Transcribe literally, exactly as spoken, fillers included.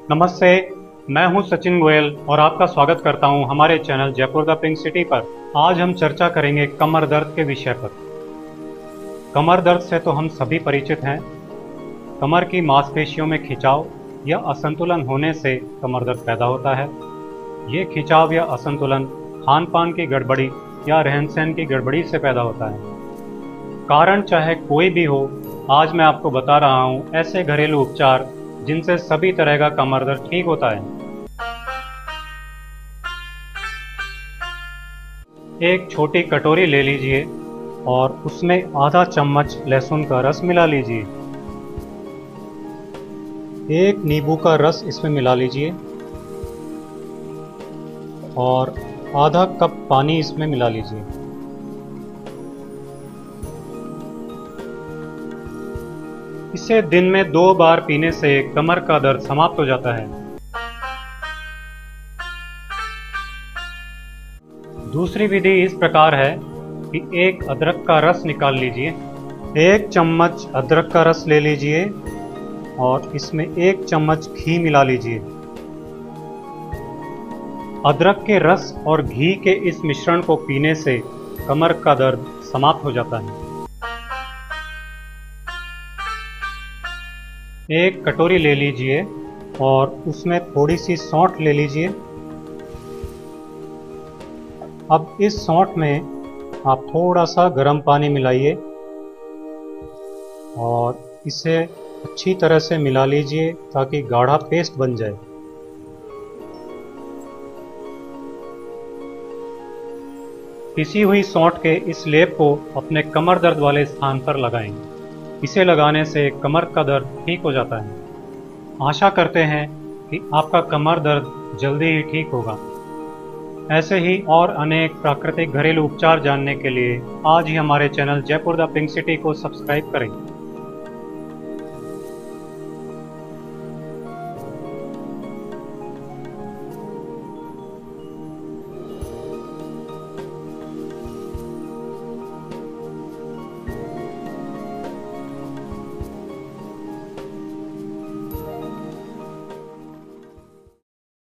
नमस्ते, मैं हूं सचिन गोयल और आपका स्वागत करता हूं हमारे channel Jaipur the pink city पर। आज हम चर्चा करेंगे कमर दर्द के विषय पर। कमर दर्द से तो हम सभी परिचित हैं। कमर की मांसपेशियों में खिंचाव या असंतुलन होने से कमर दर्द पैदा होता है। ये खिंचाव या असंतुलन खान पान की गड़बड़ी या रहन सहन की गड़बड़ी से पैदा होता है। कारण चाहे कोई भी हो, आज मैं आपको बता रहा हूं ऐसे घरेलू उपचार जिनसे सभी तरह का कमर दर्द ठीक होता है। एक छोटी कटोरी ले लीजिए और उसमें आधा चम्मच लहसुन का रस मिला लीजिए। एक नींबू का रस इसमें मिला लीजिए और आधा कप पानी इसमें मिला लीजिए। इसे दिन में दो बार पीने से कमर का दर्द समाप्त हो जाता है। दूसरी विधि इस प्रकार है कि एक अदरक का रस निकाल लीजिए। एक चम्मच अदरक का रस ले लीजिए और इसमें एक चम्मच घी मिला लीजिए। अदरक के रस और घी के इस मिश्रण को पीने से कमर का दर्द समाप्त हो जाता है। एक कटोरी ले लीजिए और उसमें थोड़ी सी सौंठ ले लीजिए। अब इस सौंठ में आप थोड़ा सा गर्म पानी मिलाइए और इसे अच्छी तरह से मिला लीजिए ताकि गाढ़ा पेस्ट बन जाए। पिसी हुई सौंठ के इस लेप को अपने कमर दर्द वाले स्थान पर लगाएं। इसे लगाने से कमर का दर्द ठीक हो जाता है। आशा करते हैं कि आपका कमर दर्द जल्दी ही ठीक होगा। ऐसे ही और अनेक प्राकृतिक घरेलू उपचार जानने के लिए आज ही हमारे channel Jaipur the pink city को सब्सक्राइब करें।